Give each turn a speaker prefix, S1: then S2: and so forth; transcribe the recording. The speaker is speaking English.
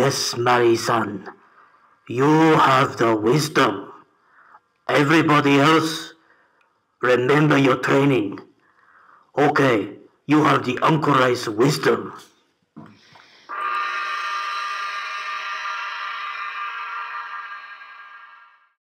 S1: Yes, Mully San, you have the wisdom. Everybody else, remember your training. Okay, you have the uncleized wisdom.